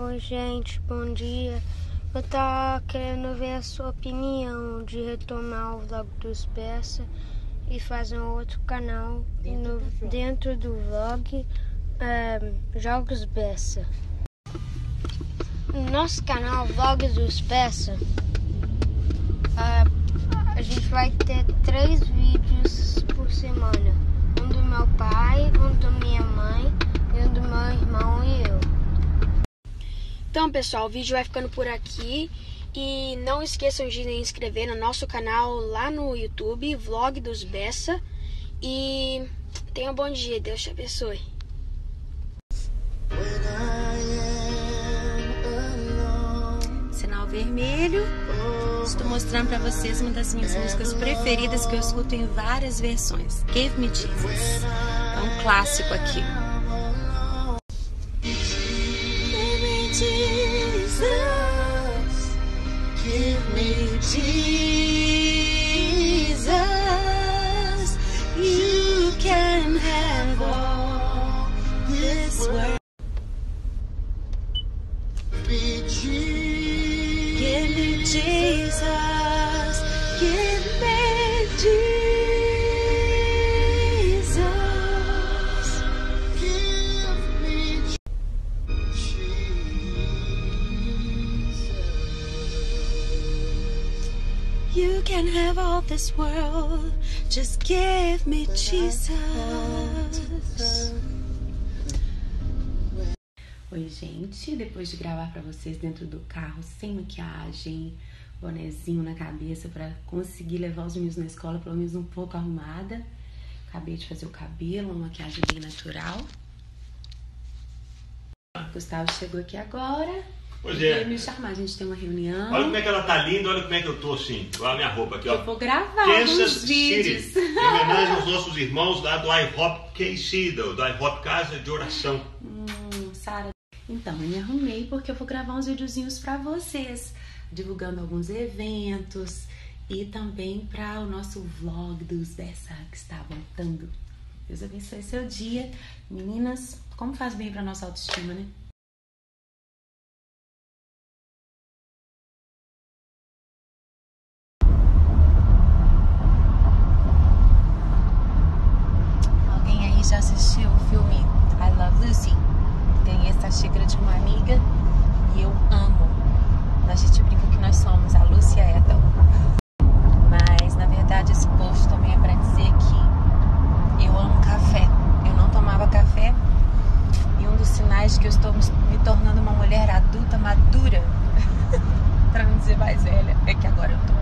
Oi, gente, bom dia. Eu tava querendo ver a sua opinião de retomar o vlog dos Bessa e fazer um outro canal dentro do vlog Jogos Bessa. No nosso canal Vlog dos Bessa, a gente vai ter 3 vídeos por semana. Um do meu pai, um da minha mãe e um do meu irmão e eu. Então, pessoal, o vídeo vai ficando por aqui. E não esqueçam de se inscrever no nosso canal lá no YouTube, Vlog dos Bessa. E tenha um bom dia, Deus te abençoe. Sinal vermelho. Estou mostrando para vocês uma das minhas músicas preferidas que eu escuto em várias versões. Give Me Jesus. É um clássico aqui. Give me Jesus, you can have all this world. Give me Jesus, give me Jesus, give me You can have all this world, just give me Jesus. Oi, gente, depois de gravar pra vocês dentro do carro, sem maquiagem, bonezinho na cabeça pra conseguir levar os meninos na escola, pelo menos um pouco arrumada. Acabei de fazer o cabelo, uma maquiagem bem natural. O Gustavo chegou aqui agora. Pois é. Me chamar, a gente tem uma reunião. Olha como é que ela tá linda, olha como é que eu tô assim. Olha a minha roupa aqui, ó. Eu vou gravar Kansas uns vídeos. City, em homenagem aos nossos irmãos lá do IHOP KC, do IHOP Casa de Oração. Sara. Então, eu me arrumei porque eu vou gravar uns videozinhos pra vocês, divulgando alguns eventos e também para o nosso vlog dos Bessa que está voltando. Deus abençoe seu dia. Meninas, como faz bem pra nossa autoestima, né? Já assistiu o filme I Love Lucy? Tem essa xícara de uma amiga e eu amo. A gente brinca que nós somos a Lucy e a Ethel. Mas na verdade esse post também é pra dizer que eu amo café. Eu não tomava café e um dos sinais de que eu estou me tornando uma mulher adulta, madura, pra não dizer mais velha, é que agora eu tomo